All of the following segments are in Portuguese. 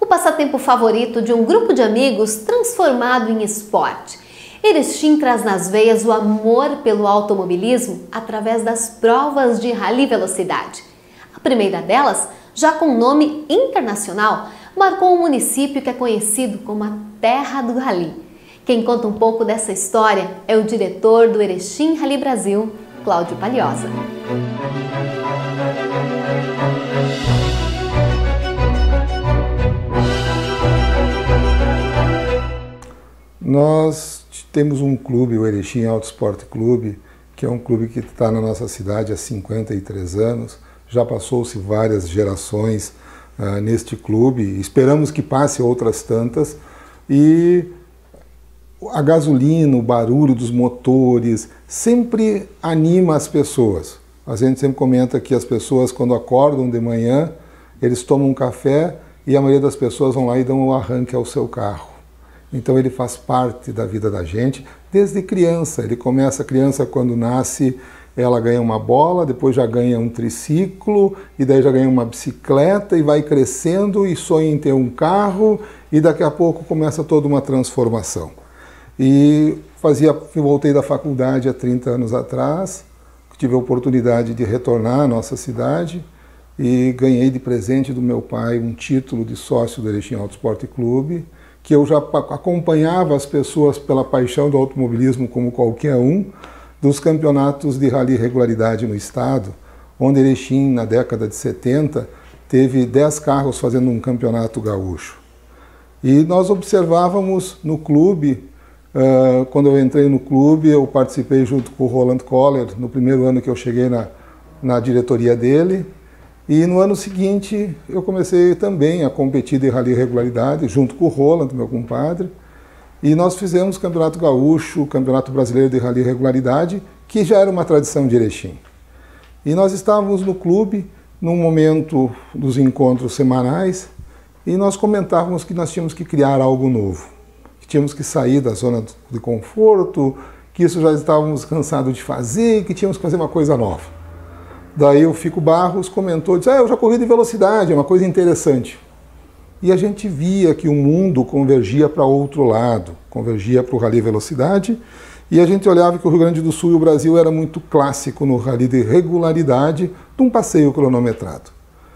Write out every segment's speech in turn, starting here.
o passatempo favorito de um grupo de amigos transformado em esporte. Erechim traz nas veias o amor pelo automobilismo através das provas de rally velocidade. A primeira delas, já com nome internacional, marcou um município que é conhecido como a Terra do Rally. Quem conta um pouco dessa história é o diretor do Erechim Rally Brasil, Cláudio Palhosa. Nós temos um clube, o Erechim Auto Esporte Clube, que é um clube que está na nossa cidade há 53 anos. Já passou-se várias gerações neste clube, esperamos que passe outras tantas. E a gasolina, o barulho dos motores, sempre anima as pessoas. A gente sempre comenta que as pessoas, quando acordam de manhã, eles tomam um café e a maioria das pessoas vão lá e dão um arranque ao seu carro. Então ele faz parte da vida da gente desde criança. Ele começa, a criança quando nasce, ela ganha uma bola, depois já ganha um triciclo, e daí já ganha uma bicicleta, e vai crescendo e sonha em ter um carro, e daqui a pouco começa toda uma transformação. E voltei da faculdade há 30 anos atrás, tive a oportunidade de retornar à nossa cidade e ganhei de presente do meu pai um título de sócio do Erechim Auto Esporte Clube, que eu já acompanhava as pessoas pela paixão do automobilismo como qualquer um, dos campeonatos de rally regularidade no estado, onde Erechim, na década de 70, teve 10 carros fazendo um campeonato gaúcho. E nós observávamos no clube, quando eu entrei no clube, eu participei junto com o Roland Koller, no primeiro ano que eu cheguei na diretoria dele, e no ano seguinte eu comecei também a competir de rally regularidade, junto com o Roland, meu compadre, e nós fizemos Campeonato Gaúcho, Campeonato Brasileiro de Rally Regularidade, que já era uma tradição de Erechim. E nós estávamos no clube, num momento dos encontros semanais, e nós comentávamos que nós tínhamos que criar algo novo, que tínhamos que sair da zona de conforto, que isso já estávamos cansados de fazer, que tínhamos que fazer uma coisa nova. Daí o Fico Barros comentou, disse, eu já corri de velocidade, é uma coisa interessante. E a gente via que o mundo convergia para outro lado, convergia para o rally velocidade, e a gente olhava que o Rio Grande do Sul e o Brasil era muito clássico no rally de regularidade de um passeio cronometrado.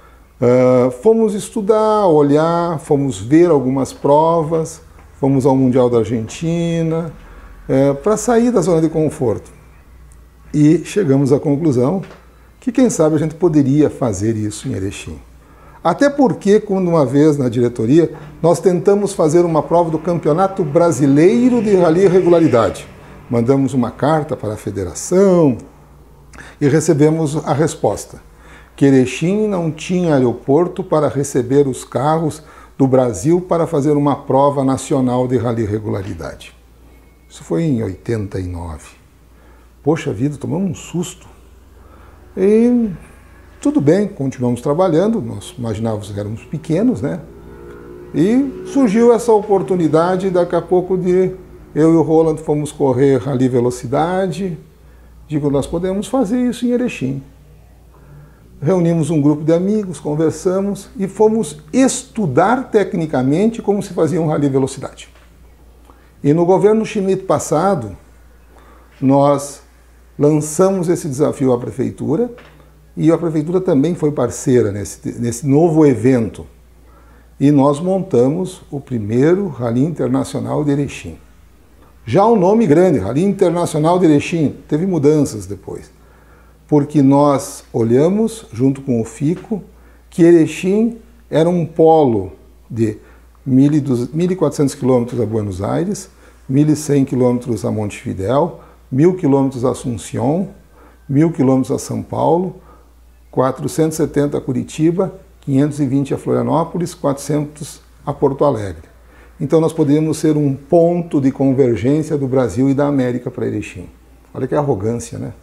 Fomos estudar, olhar, fomos ver algumas provas, fomos ao Mundial da Argentina, para sair da zona de conforto. E chegamos à conclusão que, quem sabe, a gente poderia fazer isso em Erechim. Até porque, quando uma vez na diretoria, nós tentamos fazer uma prova do Campeonato Brasileiro de Rally Regularidade. Mandamos uma carta para a federação e recebemos a resposta, que Erechim não tinha aeroporto para receber os carros do Brasil para fazer uma prova nacional de Rally Regularidade. Isso foi em 89. Poxa vida, tomamos um susto. E tudo bem, continuamos trabalhando, nós imaginávamos que éramos pequenos, né? E surgiu essa oportunidade, daqui a pouco, de eu e o Roland fomos correr rally velocidade. Digo, nós podemos fazer isso em Erechim. Reunimos um grupo de amigos, conversamos e fomos estudar tecnicamente como se fazia um rally velocidade. E no governo Schmidt passado, nós lançamos esse desafio à prefeitura, e a prefeitura também foi parceira nesse novo evento. E nós montamos o primeiro Rally Internacional de Erechim. Já o nome grande, Rally Internacional de Erechim, teve mudanças depois. Porque nós olhamos, junto com o FICO, que Erechim era um polo de 1.400 quilômetros a Buenos Aires, 1.100 quilômetros a Montevidéu, 1.000 quilômetros a Assunção, 1.000 quilômetros a São Paulo, 470 a Curitiba, 520 a Florianópolis, 400 a Porto Alegre. Então nós poderíamos ser um ponto de convergência do Brasil e da América para Erechim. Olha que arrogância, né?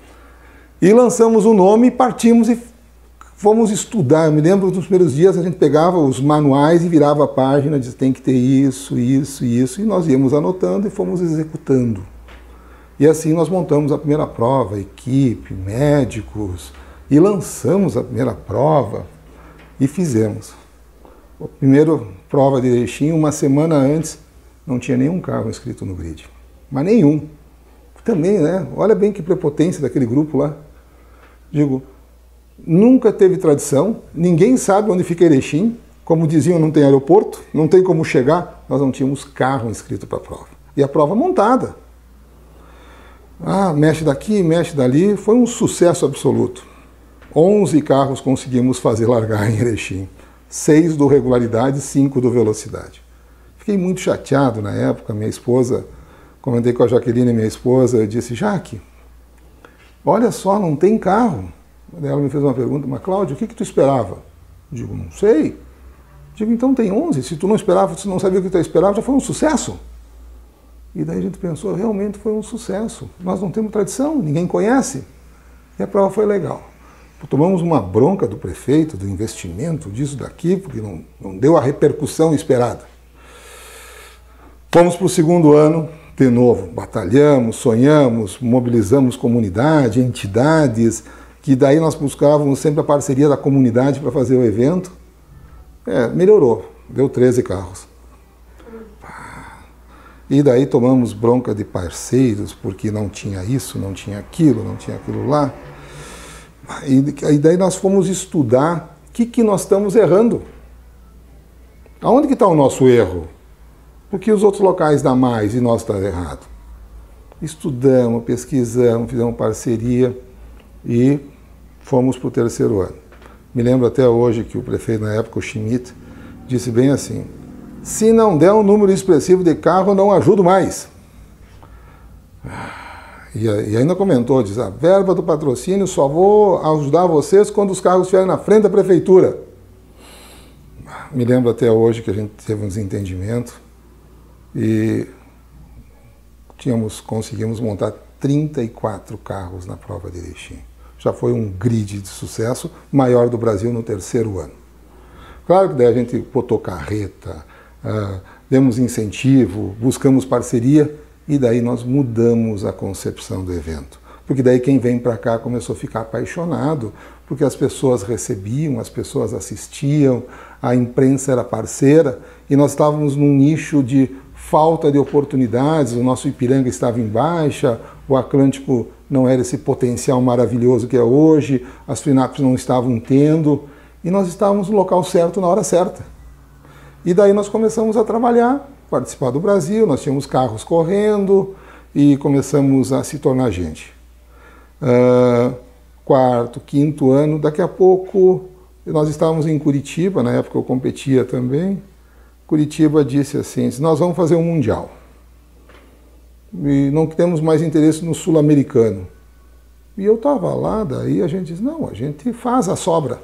E lançamos o nome, partimos e fomos estudar. Eu me lembro dos primeiros dias a gente pegava os manuais e virava a página, dizia tem que ter isso, isso e isso, e nós íamos anotando e fomos executando. E assim nós montamos a primeira prova, equipe, médicos, e lançamos a primeira prova e fizemos. A primeira prova de Erechim, uma semana antes, não tinha nenhum carro inscrito no grid. Mas nenhum. Também, né? Olha bem que prepotência daquele grupo lá. Digo, nunca teve tradição, ninguém sabe onde fica Erechim. Como diziam, não tem aeroporto, não tem como chegar. Nós não tínhamos carro inscrito para a prova. E a prova montada. Ah, mexe daqui, mexe dali. Foi um sucesso absoluto. 11 carros conseguimos fazer largar em Erechim. 6 do regularidade, 5 do velocidade. Fiquei muito chateado na época. Minha esposa, comentei com a Jaqueline, minha esposa, eu disse, Jaque, olha só, não tem carro. Ela me fez uma pergunta, mas Cláudio, o que tu esperava? Eu digo, não sei. Digo, então tem 11. Se tu não esperava, se não sabia o que tu esperava, já foi um sucesso. E daí a gente pensou, realmente foi um sucesso. Nós não temos tradição, ninguém conhece. E a prova foi legal. Tomamos uma bronca do prefeito, do investimento, disso daqui, porque não deu a repercussão esperada. Fomos para o segundo ano, de novo, batalhamos, sonhamos, mobilizamos comunidade, entidades, que daí nós buscávamos sempre a parceria da comunidade para fazer o evento. Melhorou, deu 13 carros. E daí tomamos bronca de parceiros, porque não tinha isso, não tinha aquilo lá. E daí nós fomos estudar o que nós estamos errando. Aonde que está o nosso erro? Porque os outros locais dão mais e nós estamos errados. Estudamos, pesquisamos, fizemos parceria e fomos para o terceiro ano. Me lembro até hoje que o prefeito na época, o Schmidt, disse bem assim, se não der um número expressivo de carro, não ajudo mais. E ainda comentou, diz, a verba do patrocínio só vou ajudar vocês quando os carros estiverem na frente da prefeitura. Me lembro até hoje que a gente teve um desentendimento e conseguimos montar 34 carros na prova de Erechim. Já foi um grid de sucesso, maior do Brasil no terceiro ano. Claro que daí a gente botou carreta, demos incentivo, buscamos parceria, e daí nós mudamos a concepção do evento. Porque daí quem vem para cá começou a ficar apaixonado, porque as pessoas recebiam, as pessoas assistiam, a imprensa era parceira, e nós estávamos num nicho de falta de oportunidades, o nosso Ipiranga estava em baixa, o Atlântico não era esse potencial maravilhoso que é hoje, as FNAPs não estavam tendo, e nós estávamos no local certo na hora certa. E daí nós começamos a trabalhar, participar do Brasil, nós tínhamos carros correndo e começamos a se tornar gente. Quarto, quinto ano, daqui a pouco nós estávamos em Curitiba, na época eu competia também. Curitiba disse assim, nós vamos fazer um mundial. E não temos mais interesse no sul-americano. E eu estava lá, daí a gente disse, não, a gente faz a sobra.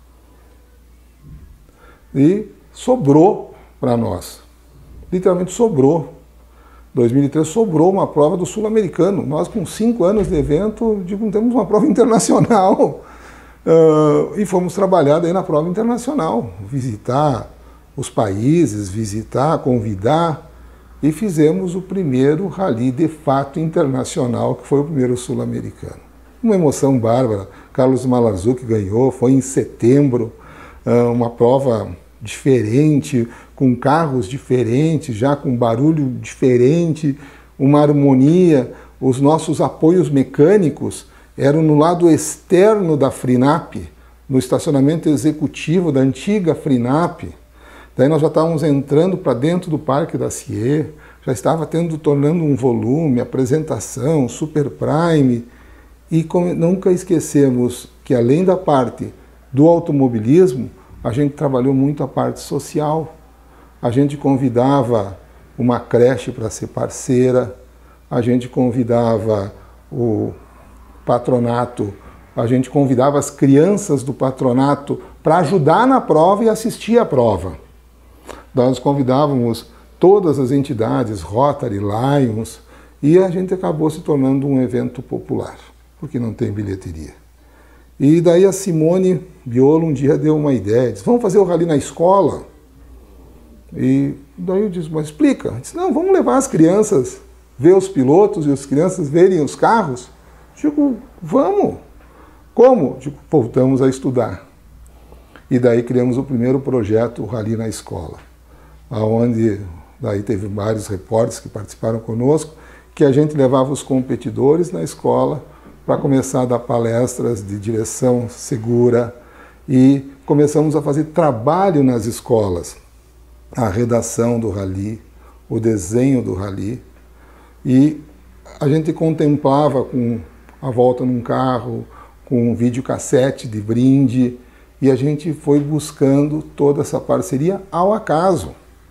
E sobrou para nós. Literalmente sobrou. 2003 sobrou uma prova do sul-americano. Nós, com 5 anos de evento, temos uma prova internacional. E fomos trabalhar daí na prova internacional. Visitar os países, convidar. E fizemos o primeiro rally de fato internacional, que foi o primeiro sul-americano. Uma emoção bárbara. Carlos Malarzuc ganhou, foi em setembro. Uma prova diferente, com carros diferentes, já com barulho diferente, uma harmonia. Os nossos apoios mecânicos eram no lado externo da FRINAP, no estacionamento executivo da antiga FRINAP. Daí nós já estávamos entrando para dentro do Parque da CIE, já estava tornando um volume, apresentação, Super Prime. E nunca esquecemos que, além da parte do automobilismo, a gente trabalhou muito a parte social. A gente convidava uma creche para ser parceira, a gente convidava o patronato, a gente convidava as crianças do patronato para ajudar na prova e assistir à prova. Nós convidávamos todas as entidades, Rotary, Lions, e a gente acabou se tornando um evento popular, porque não tem bilheteria. E daí a Simone Biolo um dia deu uma ideia, disse, vamos fazer o rally na escola? E daí eu disse, mas explica. Eu disse, não, vamos levar as crianças, ver os pilotos e as crianças verem os carros. Digo, vamos. Como? Digo, voltamos a estudar. E daí criamos o primeiro projeto, o Rally na Escola, onde daí teve vários repórteres que participaram conosco, que a gente levava os competidores na escola para começar a dar palestras de direção segura e começamos a fazer trabalho nas escolas, a redação do Rally, o desenho do Rally, e a gente contemplava com a volta num carro, com um videocassete de brinde, e a gente foi buscando toda essa parceria ao acaso.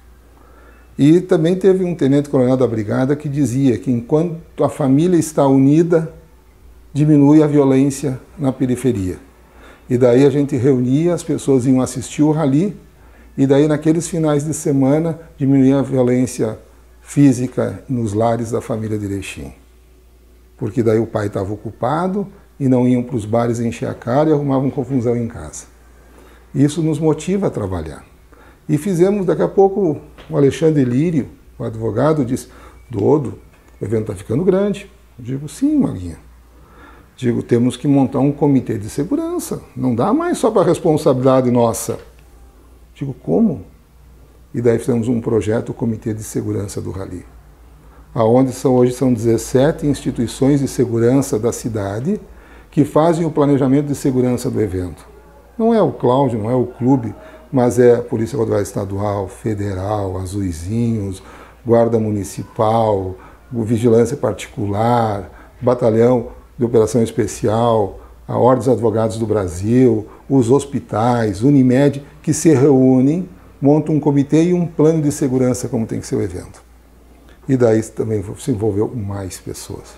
E também teve um tenente-coronel da brigada que dizia que enquanto a família está unida, diminui a violência na periferia. E daí a gente reunia, as pessoas iam assistir o Rally, e daí naqueles finais de semana diminuía a violência física nos lares da família de Erechim. Porque daí o pai estava ocupado e não iam para os bares encher a cara e arrumavam confusão em casa. Isso nos motiva a trabalhar. E fizemos, daqui a pouco, o Alexandre Lírio, o advogado, disse: Dodo, o evento está ficando grande. Eu digo: sim, Maguinha. Digo: temos que montar um comitê de segurança. Não dá mais só para responsabilidade nossa. Digo: como? E daí fizemos um projeto, o Comitê de Segurança do Rally, onde hoje são 17 instituições de segurança da cidade que fazem o planejamento de segurança do evento. Não é o Cláudio, não é o clube, mas é a Polícia Rodoviária Estadual, Federal, Azuizinhos, Guarda Municipal, Vigilância Particular, Batalhão de Operação Especial, a Ordem dos Advogados do Brasil, os hospitais, Unimed, que se reúnem, montam um comitê e um plano de segurança como tem que ser o evento. E daí também se envolveu mais pessoas.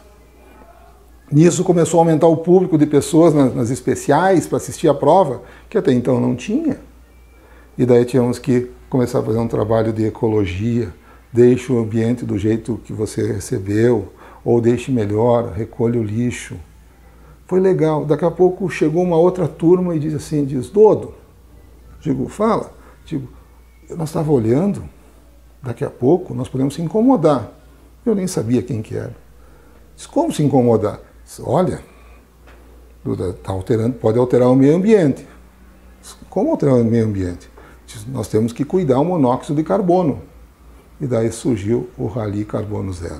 Nisso começou a aumentar o público de pessoas nas especiais para assistir a prova, que até então não tinha. E daí tínhamos que começar a fazer um trabalho de ecologia, deixe o ambiente do jeito que você recebeu, ou deixe melhor, recolha o lixo. Foi legal. Daqui a pouco chegou uma outra turma e diz assim, Dodo, digo, fala, digo, nós estávamos olhando, daqui a pouco nós podemos se incomodar. Eu nem sabia quem que era. Diz, como se incomodar? Diz, olha, tá alterando, pode alterar o meio ambiente. Diz, como alterar o meio ambiente? Diz, nós temos que cuidar o monóxido de carbono. E daí surgiu o Rally Carbono Zero.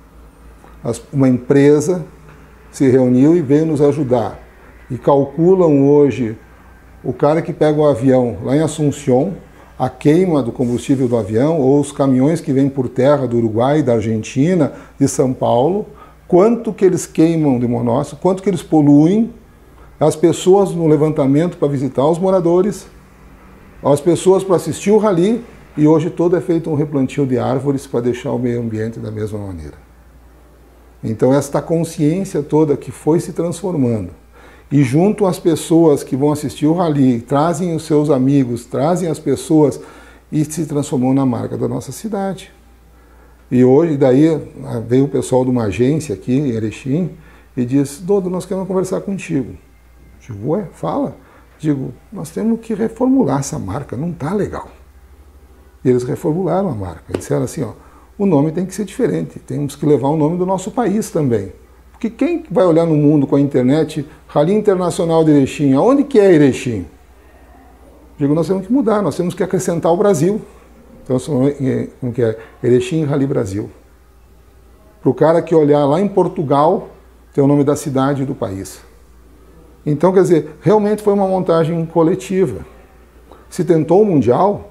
Uma empresa se reuniu e veio nos ajudar. E calculam hoje o cara que pega o avião lá em Assunção, a queima do combustível do avião, ou os caminhões que vêm por terra do Uruguai, da Argentina, de São Paulo, quanto que eles queimam de monóxido, quanto que eles poluem, as pessoas no levantamento para visitar os moradores, as pessoas para assistir o Rally, e hoje todo é feito um replantio de árvores para deixar o meio ambiente da mesma maneira. Então esta consciência toda que foi se transformando, e junto às pessoas que vão assistir o Rally, trazem os seus amigos, trazem as pessoas, e se transformou na marca da nossa cidade. E hoje, daí, veio o pessoal de uma agência aqui em Erechim e disse, Dodo, nós queremos conversar contigo. Digo, ué, fala. Digo, nós temos que reformular essa marca, não está legal. E eles reformularam a marca. Eles disseram assim, ó, o nome tem que ser diferente, temos que levar o nome do nosso país também. Porque quem vai olhar no mundo com a internet, Rally Internacional de Erechim, aonde que é Erechim? Digo, nós temos que mudar, nós temos que acrescentar o Brasil. Então, como que é? Erechim Rally Brasil. Para o cara que olhar lá em Portugal, tem o nome da cidade e do país. Então, quer dizer, realmente foi uma montagem coletiva. Se tentou o Mundial,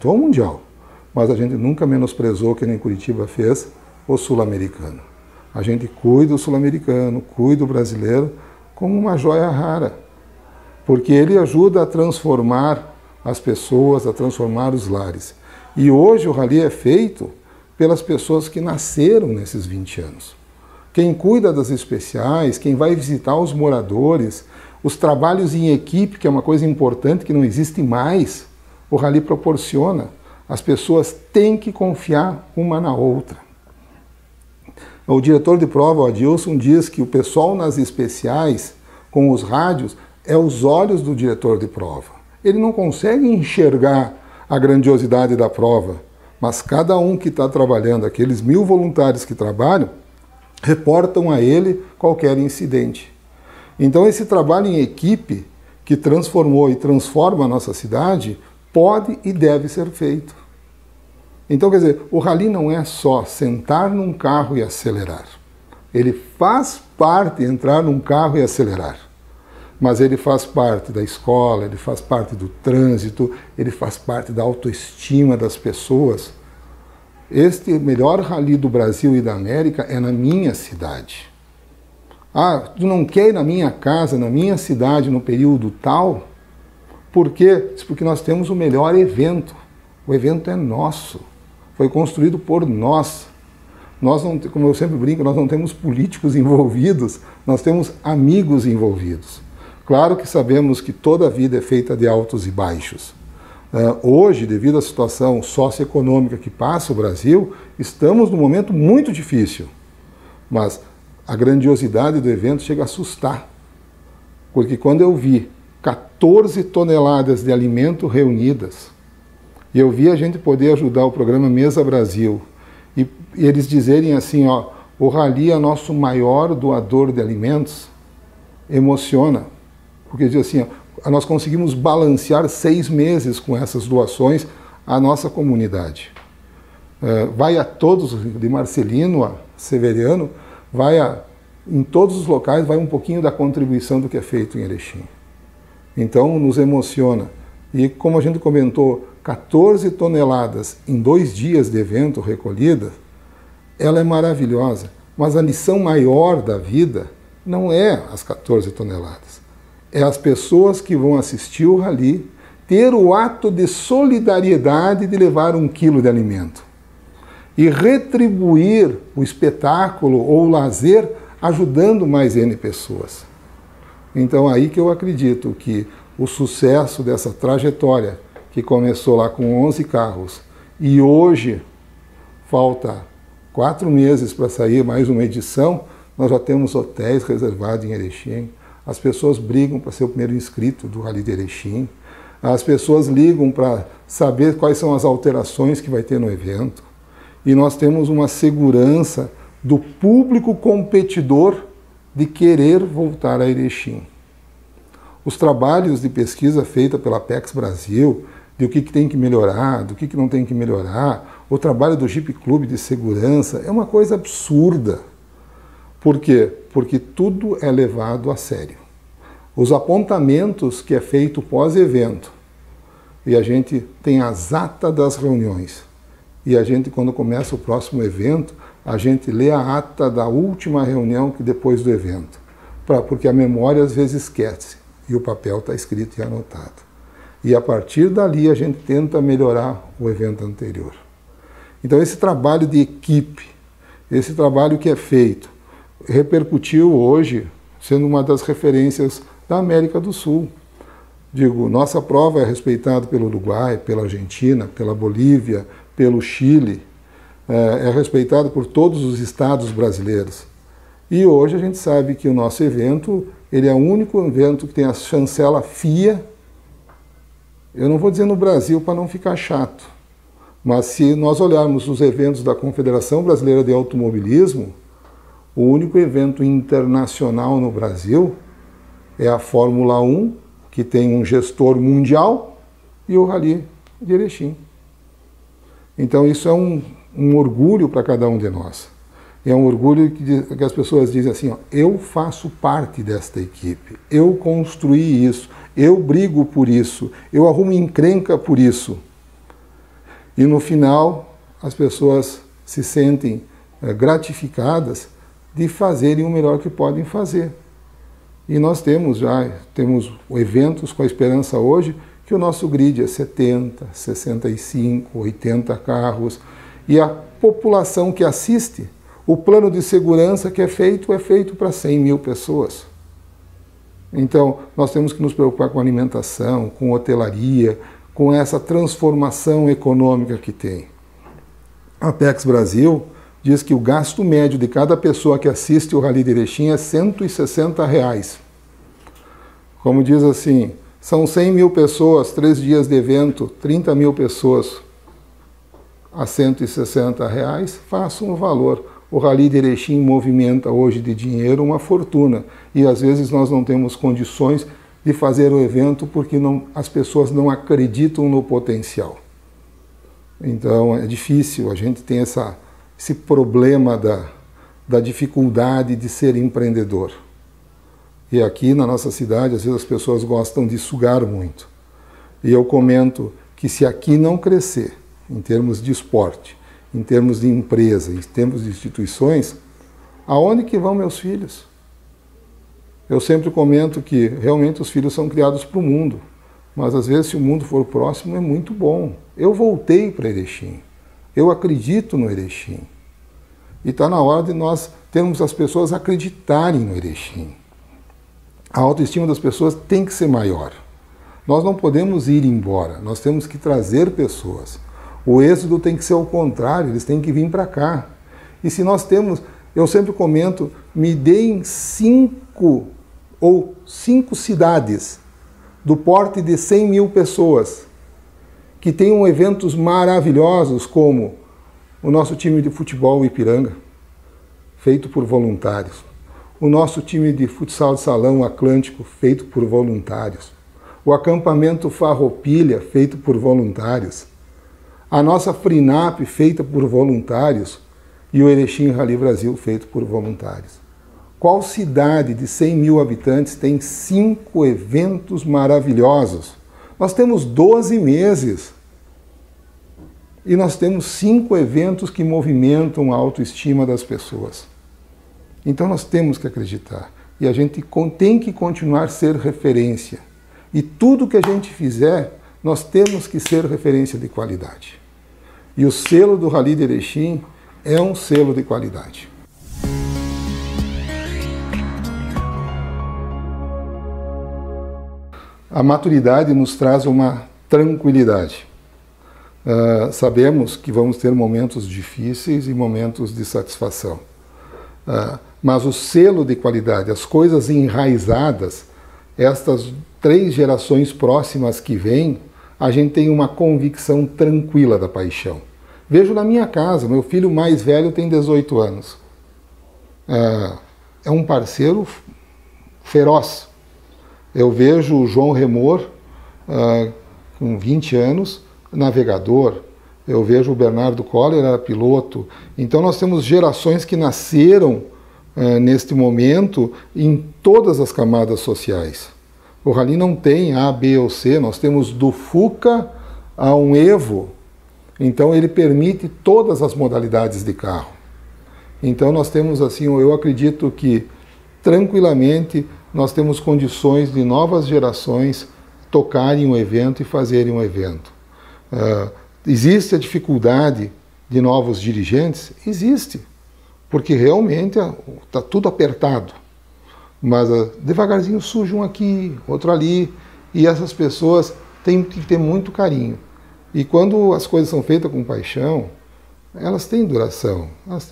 mas a gente nunca menosprezou, que nem Curitiba fez, o sul-americano. A gente cuida do sul-americano, cuida do brasileiro como uma joia rara, porque ele ajuda a transformar as pessoas, a transformar os lares. E hoje o Rally é feito pelas pessoas que nasceram nesses 20 anos. Quem cuida das especiais, quem vai visitar os moradores, os trabalhos em equipe, que é uma coisa importante que não existe mais, o Rally proporciona. As pessoas têm que confiar uma na outra. O diretor de prova, o Adilson, diz que o pessoal nas especiais, com os rádios, é os olhos do diretor de prova. Ele não consegue enxergar a grandiosidade da prova, mas cada um que está trabalhando, aqueles 1000 voluntários que trabalham, reportam a ele qualquer incidente. Então esse trabalho em equipe, que transformou e transforma a nossa cidade, pode e deve ser feito. Então, quer dizer, o rally não é só sentar num carro e acelerar. Ele faz parte entrar num carro e acelerar. Mas ele faz parte da escola, ele faz parte do trânsito, ele faz parte da autoestima das pessoas. Este melhor rally do Brasil e da América é na minha cidade. Ah, tu não quer ir na minha casa, na minha cidade, no período tal? Por quê? Porque nós temos o melhor evento. O evento é nosso. Foi construído por nós. Nós não, como eu sempre brinco, nós não temos políticos envolvidos, nós temos amigos envolvidos. Claro que sabemos que toda a vida é feita de altos e baixos. Hoje, devido à situação socioeconômica que passa o Brasil, estamos num momento muito difícil. Mas a grandiosidade do evento chega a assustar. Porque quando eu vi 14 toneladas de alimento reunidas, e eu vi a gente poder ajudar o programa Mesa Brasil, e eles dizerem assim, ó, o Rally é nosso maior doador de alimentos, emociona. Porque diz assim, ó, nós conseguimos balancear 6 meses com essas doações à nossa comunidade. Vai a todos, de Marcelino a Severiano, em todos os locais, vai um pouquinho da contribuição do que é feito em Erechim. Então, nos emociona. E como a gente comentou, 14 toneladas em 2 dias de evento recolhida, ela é maravilhosa. Mas a lição maior da vida não é as 14 toneladas. É as pessoas que vão assistir o rally ter o ato de solidariedade de levar 1 quilo de alimento e retribuir o espetáculo ou o lazer ajudando mais N pessoas. Então aí que eu acredito que o sucesso dessa trajetória, que começou lá com 11 carros e hoje falta 4 meses para sair mais uma edição, nós já temos hotéis reservados em Erechim. As pessoas brigam para ser o primeiro inscrito do Rally de Erechim. As pessoas ligam para saber quais são as alterações que vai ter no evento. E nós temos uma segurança do público competidor de querer voltar a Erechim. Os trabalhos de pesquisa feita pela Apex Brasil, de o que tem que melhorar, do que não tem que melhorar, o trabalho do Jeep Clube de segurança, é uma coisa absurda. Por quê? Porque tudo é levado a sério. Os apontamentos que é feito pós-evento, e a gente tem as atas das reuniões, e a gente, quando começa o próximo evento, a gente lê a ata da última reunião que depois do evento, porque a memória às vezes esquece, e o papel está escrito e anotado. E a partir dali a gente tenta melhorar o evento anterior. Então esse trabalho de equipe, esse trabalho que é feito, repercutiu hoje, sendo uma das referências da América do Sul. Digo, nossa prova é respeitada pelo Uruguai, pela Argentina, pela Bolívia, pelo Chile, é respeitada por todos os estados brasileiros. E hoje a gente sabe que o nosso evento, ele é o único evento que tem a chancela FIA, eu não vou dizer no Brasil para não ficar chato, mas se nós olharmos os eventos da Confederação Brasileira de Automobilismo, o único evento internacional no Brasil é a Fórmula 1, que tem um gestor mundial, e o Rally de Erechim. Então isso é um orgulho para cada um de nós. É um orgulho que as pessoas dizem assim, ó, eu faço parte desta equipe, eu construí isso, eu brigo por isso, eu arrumo encrenca por isso. E no final as pessoas se sentem gratificadas de fazerem o melhor que podem fazer. E nós temos eventos com a esperança hoje que o nosso grid é 70, 65, 80 carros, e a população que assiste, o plano de segurança que é feito para 100 mil pessoas. Então, nós temos que nos preocupar com alimentação, com hotelaria, com essa transformação econômica que tem. A Apex Brasil diz que o gasto médio de cada pessoa que assiste o Rally de Erechim é R$160. Como diz assim, são 100 mil pessoas, 3 dias de evento, 30 mil pessoas a R$160, faça um valor. O Rally de Erechim movimenta hoje de dinheiro uma fortuna e às vezes nós não temos condições de fazer o evento porque as pessoas não acreditam no potencial. Então é difícil, a gente tem esse problema da dificuldade de ser empreendedor. E aqui na nossa cidade, às vezes as pessoas gostam de sugar muito. E eu comento que se aqui não crescer, em termos de esporte, em termos de empresa, em termos de instituições, aonde que vão meus filhos? Eu sempre comento que realmente os filhos são criados para o mundo, mas às vezes se o mundo for próximo é muito bom. Eu voltei para Erechim, eu acredito no Erechim. E está na hora de nós termos as pessoas acreditarem no Erechim. A autoestima das pessoas tem que ser maior. Nós não podemos ir embora, nós temos que trazer pessoas. O êxodo tem que ser ao contrário, eles têm que vir para cá. E se nós temos, eu sempre comento, me deem 5 cidades do porte de 100 mil pessoas que tenham eventos maravilhosos como o nosso time de futebol Ipiranga, feito por voluntários. O nosso time de futsal de salão Atlântico, feito por voluntários. O acampamento Farroupilha, feito por voluntários. A nossa Frinap, feita por voluntários. E o Erechim Rally Brasil, feito por voluntários. Qual cidade de 100 mil habitantes tem 5 eventos maravilhosos? Nós temos 12 meses. E nós temos 5 eventos que movimentam a autoestima das pessoas. Então nós temos que acreditar. E a gente tem que continuar a ser referência. E tudo que a gente fizer, nós temos que ser referência de qualidade. E o selo do Rally de Erechim é um selo de qualidade. A maturidade nos traz uma tranquilidade. Sabemos que vamos ter momentos difíceis e momentos de satisfação. Mas o selo de qualidade, as coisas enraizadas, estas 3 gerações próximas que vêm, a gente tem uma convicção tranquila da paixão. Vejo na minha casa, meu filho mais velho tem 18 anos. É um parceiro feroz. Eu vejo o João Remor, com 20 anos, navegador. Eu vejo o Bernardo Coller, era piloto. Então nós temos gerações que nasceram neste momento em todas as camadas sociais. O Rally não tem A, B ou C, nós temos do Fuca a um Evo. Então ele permite todas as modalidades de carro. Então nós temos assim, eu acredito que tranquilamente nós temos condições de novas gerações tocarem um evento e fazerem um evento. Existe a dificuldade de novos dirigentes? Existe, porque realmente está tudo apertado. Mas devagarzinho surge um aqui, outro ali, e essas pessoas têm que ter muito carinho. E quando as coisas são feitas com paixão, elas têm duração,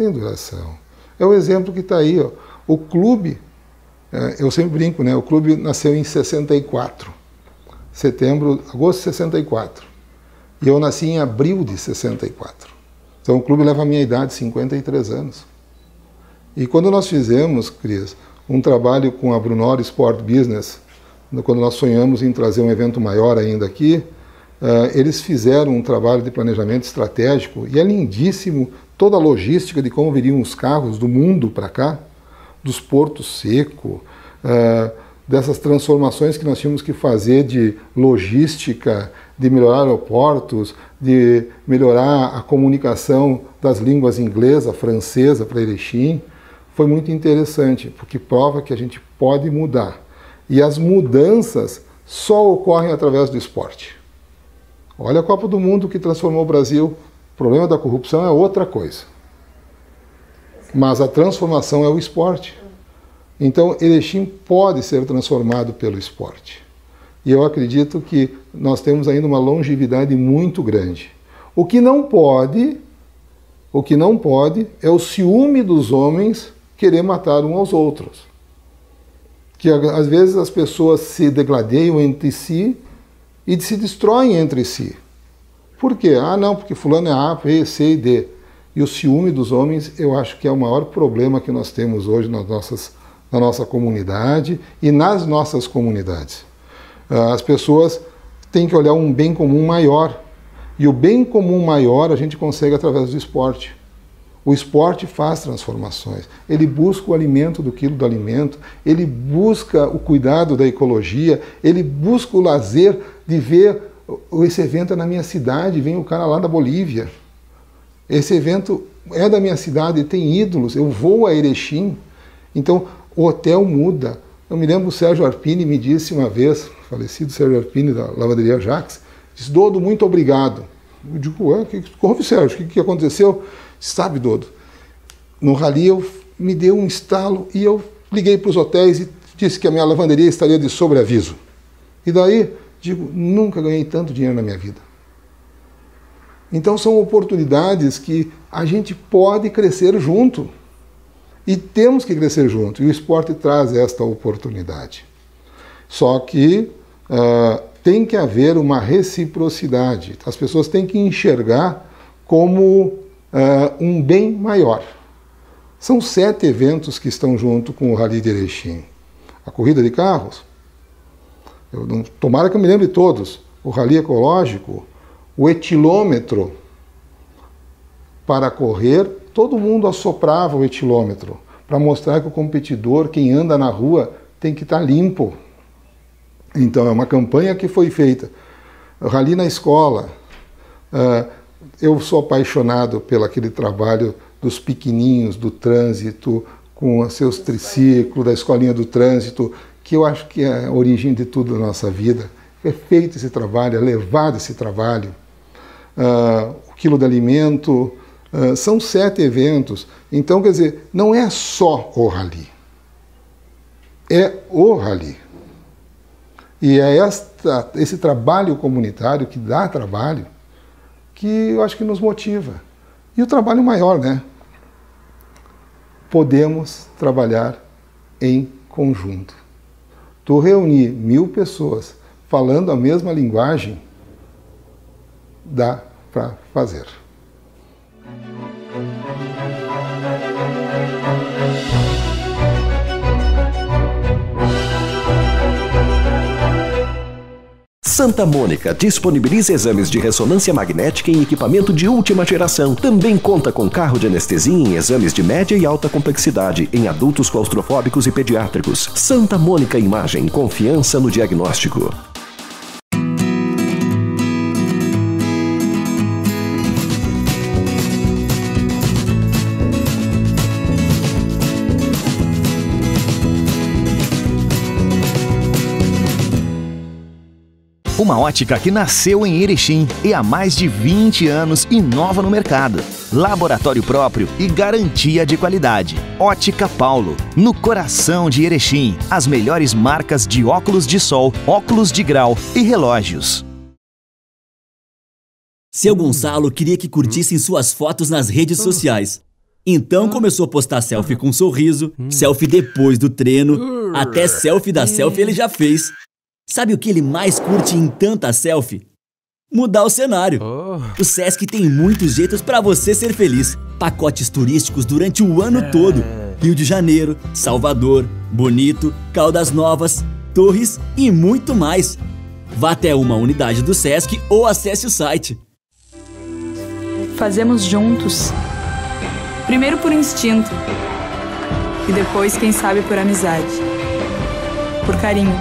É o exemplo que está aí, ó. O clube, eu sempre brinco, né? O clube nasceu em 64, agosto de 64. E eu nasci em abril de 64. Então o clube leva a minha idade, 53 anos. E quando nós fizemos, Cris, um trabalho com a Brunor Sport Business, quando nós sonhamos em trazer um evento maior ainda aqui, eles fizeram um trabalho de planejamento estratégico e é lindíssimo toda a logística de como viriam os carros do mundo para cá, dos portos secos, dessas transformações que nós tínhamos que fazer de logística, de melhorar aeroportos, de melhorar a comunicação das línguas inglesa, francesa para Erechim. Foi muito interessante, porque prova que a gente pode mudar. E as mudanças só ocorrem através do esporte. Olha a Copa do Mundo que transformou o Brasil. O problema da corrupção é outra coisa. Mas a transformação é o esporte. Então, Erechim pode ser transformado pelo esporte. E eu acredito que nós temos ainda uma longevidade muito grande. O que não pode é o ciúme dos homens querer matar uns aos outros. Que às vezes as pessoas se degladeiam entre si e se destroem entre si. Por quê? Não, porque fulano é A, B, C e D. E o ciúme dos homens, eu acho que é o maior problema que nós temos hoje na nossa comunidade e nas nossas comunidades. As pessoas têm que olhar um bem comum maior. E o bem comum maior a gente consegue através do esporte. O esporte faz transformações. Ele busca o alimento do quilo do alimento, ele busca o cuidado da ecologia, ele busca o lazer de ver esse evento é na minha cidade, vem o cara lá da Bolívia. Esse evento é da minha cidade, tem ídolos, eu vou a Erechim. Então o hotel muda. Eu me lembro o Sérgio Arpini me disse uma vez, falecido Sérgio Arpini da Lavanderia Jax, disse: Dodo, muito obrigado. Eu digo: o que houve, Sérgio? O que aconteceu? Sabe, Dodo, no rally me deu um estalo e eu liguei para os hotéis e disse que a minha lavanderia estaria de sobreaviso. E daí, digo, nunca ganhei tanto dinheiro na minha vida. Então são oportunidades que a gente pode crescer junto. E temos que crescer junto. E o esporte traz esta oportunidade. Só que tem que haver uma reciprocidade. As pessoas têm que enxergar como um bem maior. São 7 eventos que estão junto com o Rally de Erechim. A corrida de carros, tomara que eu me lembre de todos, o Rally ecológico, o etilômetro. Para correr, todo mundo assoprava o etilômetro, para mostrar que o competidor, quem anda na rua, tem que estar limpo. Então é uma campanha que foi feita. O Rally na escola. Eu sou apaixonado pelo aquele trabalho dos pequeninhos do trânsito, com os seus triciclos, da escolinha do trânsito, que eu acho que é a origem de tudo da nossa vida. É feito esse trabalho, é levado esse trabalho. O quilo de alimento, são 7 eventos. Então, quer dizer, não é só o Rally. É o Rally. E é esse trabalho comunitário que dá trabalho, que eu acho que nos motiva. E o trabalho maior, né? Podemos trabalhar em conjunto. Tu reunir 1000 pessoas falando a mesma linguagem, dá para fazer. Santa Mônica disponibiliza exames de ressonância magnética em equipamento de última geração. Também conta com carro de anestesia em exames de média e alta complexidade em adultos claustrofóbicos e pediátricos. Santa Mônica Imagem, confiança no diagnóstico. Uma ótica que nasceu em Erechim e há mais de 20 anos inova no mercado. Laboratório próprio e garantia de qualidade. Ótica Paulo, no coração de Erechim. As melhores marcas de óculos de sol, óculos de grau e relógios. Seu Gonçalo queria que curtissem suas fotos nas redes sociais. Então começou a postar selfie com um sorriso, selfie depois do treino, até selfie da selfie ele já fez. Sabe o que ele mais curte em tanta selfie? Mudar o cenário. O Sesc tem muitos jeitos para você ser feliz. Pacotes turísticos durante o ano todo. Rio de Janeiro, Salvador, Bonito, Caldas Novas, Torres e muito mais. Vá até uma unidade do Sesc ou acesse o site. Fazemos juntos. Primeiro por instinto. E depois, quem sabe, por amizade. Por carinho.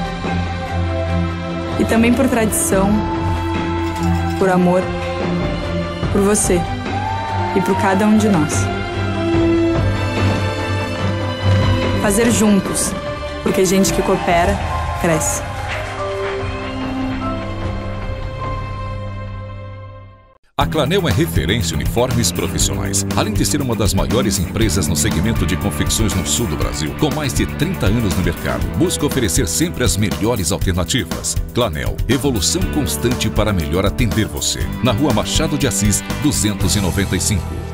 E também por tradição, por amor, por você e por cada um de nós. Fazer juntos, porque gente que coopera, cresce. A Clanel é referência em uniformes profissionais. Além de ser uma das maiores empresas no segmento de confecções no sul do Brasil, com mais de 30 anos no mercado, busca oferecer sempre as melhores alternativas. Clanel, evolução constante para melhor atender você. Na Rua Machado de Assis, 295.